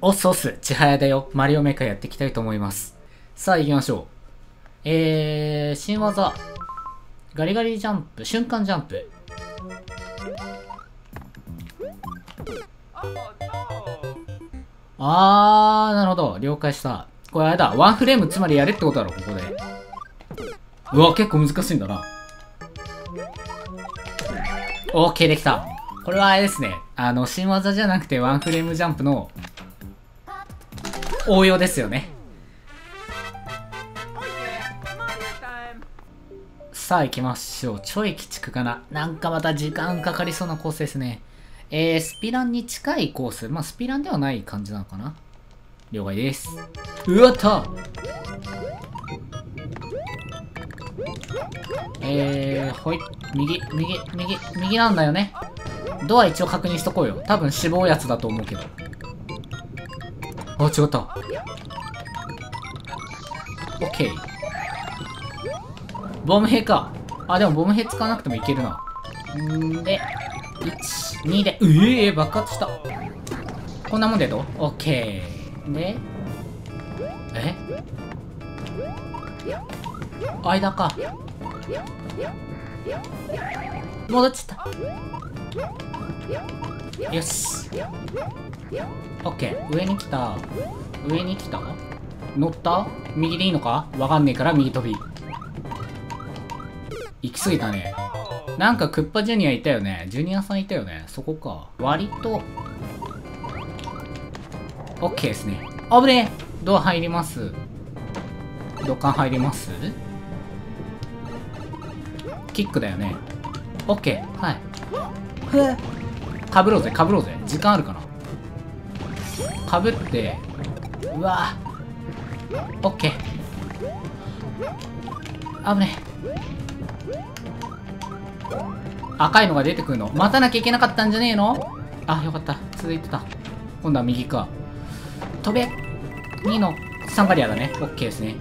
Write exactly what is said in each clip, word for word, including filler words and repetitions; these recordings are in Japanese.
おっすおっす、ちはやだよ。マリオメーカーやっていきたいと思います。さあ行きましょう。えー、新技。ガリガリジャンプ、瞬間ジャンプ。あー、なるほど。了解した。これあれだ。ワンフレームつまりやれってことだろ、ここで。うわ、結構難しいんだな。オーケーできた。これはあれですね。あの、新技じゃなくてワンフレームジャンプの応用ですよね。さあ行きましょう。ちょい鬼畜かな。なんかまた時間かかりそうなコースですね。えー、スピランに近いコース。まあ、スピランではない感じなのかな。了解です。うわったえー、ほい。右、右、右、右なんだよね。ドア一応確認しとこうよ。多分死亡やつだと思うけど。あ、違った。オッケー。ボム兵か。あ、でもボム兵使わなくてもいけるな。んで、いち、にで、うえー、爆発した。こんなもんでどう？オッケー。で、え？間か。戻っちゃった。よし。オッケー。上に来た。上に来た？乗った？右でいいのか？わかんねえから右飛び。行き過ぎたね。なんかクッパジュニアいたよね。ジュニアさんいたよね。そこか。割と。オッケーですね。あぶねえ。ドア入ります。土管入ります。キックだよね。オッケー。はい。かぶろうぜ、かぶろうぜ。時間あるかな。かぶって。うわぁ。オッケー。あぶねえ。赤いのが出てくるの待たなきゃいけなかったんじゃねえの？あ、よかった。続いてた。今度は右か。飛べ !に のサンバリアだね。オッケーですね。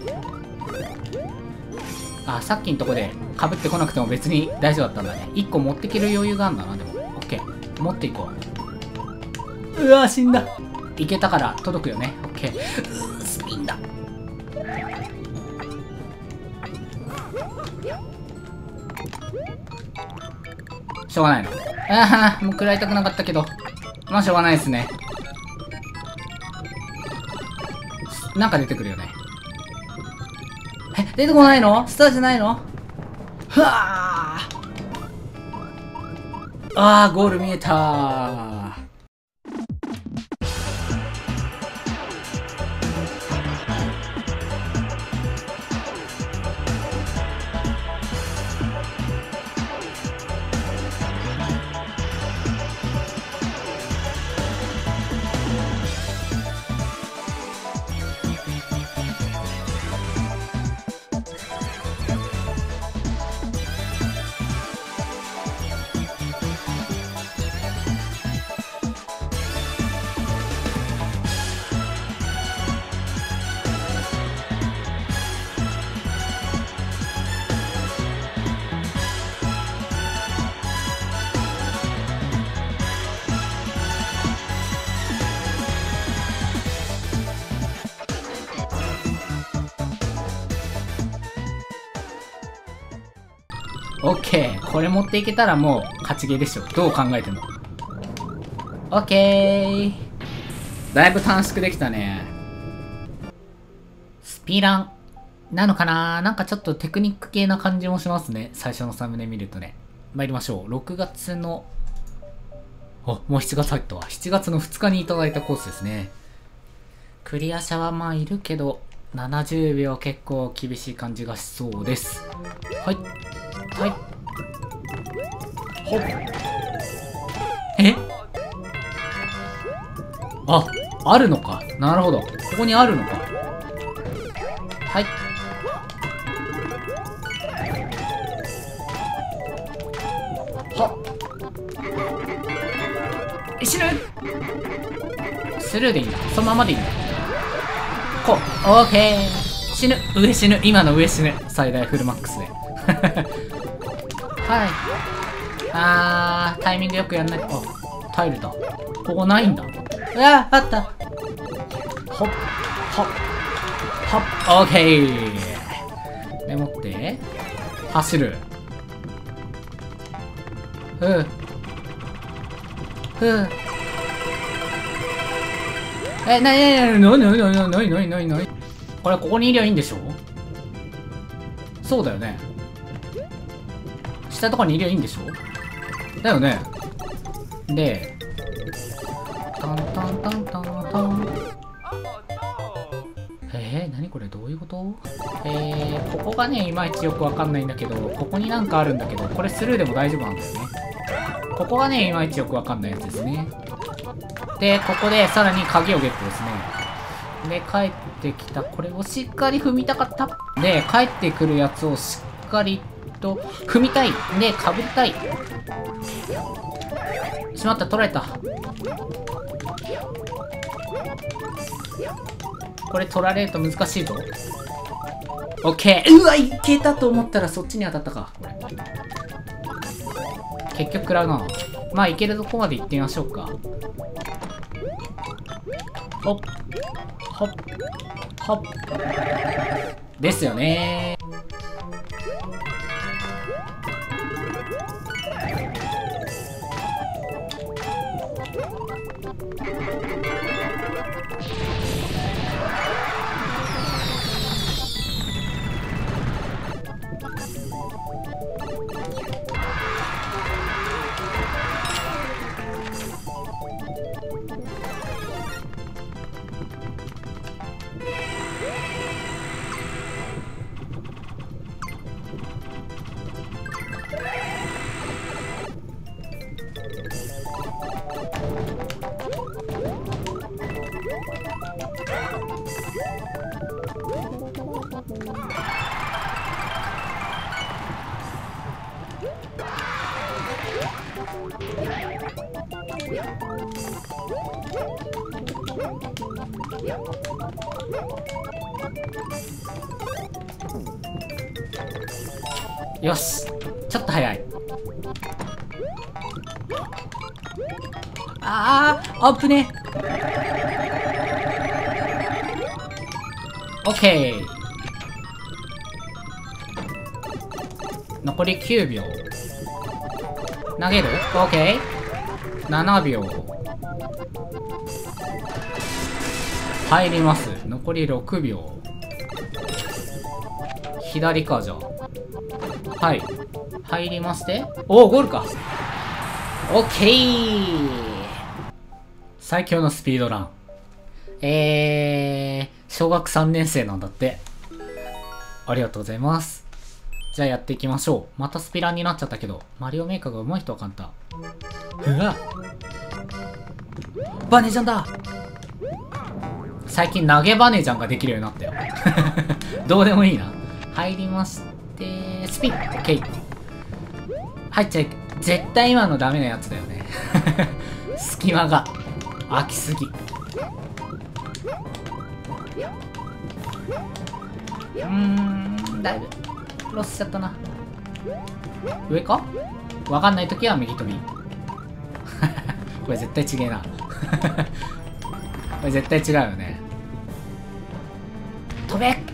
あ、さっきのとこで被ってこなくても別に大丈夫だったんだね。いっこ持ってける余裕があるんだな、でも。オッケー。持っていこう。うわ、死んだ。いけたから届くよね。オッケー。うー、スピンだ。しょうがないの。ああ、もう食らいたくなかったけど。まあしょうがないですね。なんか出てくるよね。え、出てこないの？スターじゃないの？はああー、ゴール見えたー。オッケー。これ持っていけたらもう勝ちゲーでしょ。どう考えても。オッケー。だいぶ短縮できたね。スピラン。なのかな？なんかちょっとテクニック系な感じもしますね。最初のサムネ見るとね。参りましょう。ろくがつの、あ、もうしちがつ入ったわ。しちがつのふつかにいただいたコースですね。クリア者はまあいるけど、ななじゅうびょう結構厳しい感じがしそうです。はい。はい。ほっ。え？あ、あるのか。なるほど。ここにあるのか。はい。はっ。死ぬ！スルーでいいんだ。そのままでいいんだ。こう。オーケー。死ぬ。上死ぬ。今の上死ぬ。最大フルマックスで。はい。あー、タイミングよくやんないと。あ、タイルだ。ここないんだ。うわー、あった。 ほっほっほっ。オッケーでもって走る。ふうふう。え、なになになになになになになになになに。これここにいりゃいいんでしょ。そうだよね。下とかにいりゃいいんでしょ。だよね。でタンタンタンタンタン。えー、何これどういうこと。えー、ここがねいまいちよくわかんないんだけど、ここになんかあるんだけど、これスルーでも大丈夫なんだよね。ここがねいまいちよくわかんないやつですね。でここでさらに鍵をゲットですね。で帰ってきたこれをしっかり踏みたかった。で帰ってくるやつをしっかりと踏みたい。でかぶりたい。しまった、取られた。これ取られると難しいぞ。オッケー。うわ、いけたと思ったらそっちに当たったか。これ結局食らうな。まあいけるとこまで行ってみましょうか。ほっほっほっですよね。よし、ちょっと早い。ああ、あぶね。オッケー。残りきゅうびょう。投げる？オッケー。ななびょう。入ります。残りろくびょう。左か、じゃあ。はい。入りまして。おお、ゴールか。オッケー。最強のスピードラン。えー、小学さんねん生なんだって。ありがとうございます。じゃあやっていきましょう。またスピランになっちゃったけど、マリオメーカーが上手い人は簡単。うわバネジャンだ。最近投げバネジャンができるようになったよ。どうでもいいな。入りまして、スピン。オッケー。入っちゃい、絶対今のダメなやつだよね。隙間が空きすぎ。うーん、だいぶロスしちゃったな。上か？わかんないときは右飛び。これ絶対違えな。これ絶対違うよね。飛べ！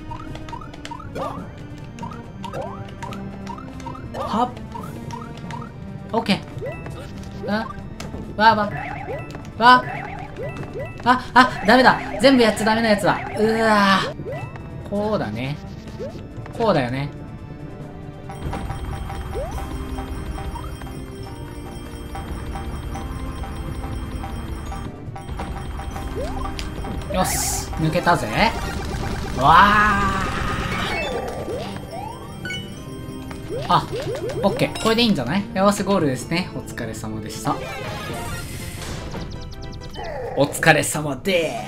はっ！オッケー。あ、わあわあ。わあ。あ、あ、ダメだ。全部やっちゃダメなやつだ。うわー。こうだね。こうだよね。よし、抜けたぜ。わあ。あ、オッケー。これでいいんじゃない？よし、ゴールですね。お疲れ様でした。お疲れ様です。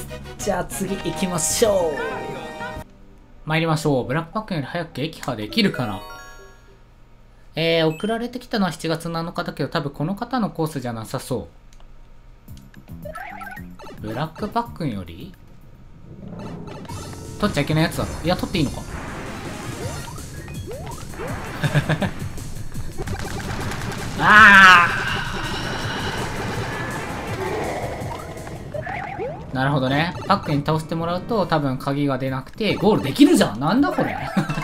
じゃあ次行きましょう。参りましょう。ブラックパックより早く撃破できるかな。えー、送られてきたのはしちがつなのかだけど、多分この方のコースじゃなさそう。ブラックパックより取っちゃいけないやつだろ。いや、取っていいのか。ああ。 なるほどね。パックに倒してもらうと多分鍵が出なくてゴールできるじゃん。なんだこれ。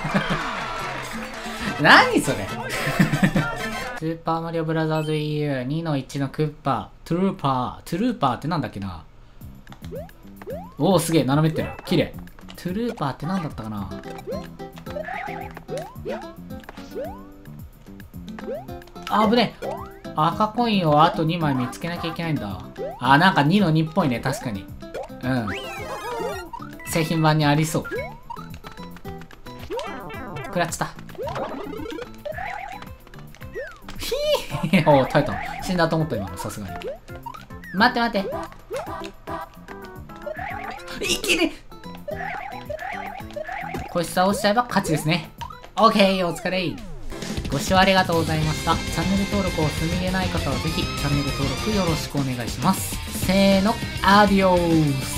何それ。スーパーマリオブラザーズ イーユーにのいち のクッパー、トゥルーパー、トゥルーパーってなんだっけな。おお、すげえ、斜めってる。綺麗。トゥルーパーってなんだったかな。あぶねえ。赤コインをあとにまい見つけなきゃいけないんだ。あ、なんかにのにっぽいね、確かに。うん。製品版にありそう。食らっちゃった。ひぃおー、耐えた。死んだと思った、今の、さすがに。待って待って。いけね。こいつ倒しちゃえば勝ちですね。オッケー、お疲れ。ご視聴ありがとうございました。チャンネル登録をお済みでない方はぜひチャンネル登録よろしくお願いします。せーの、アディオース。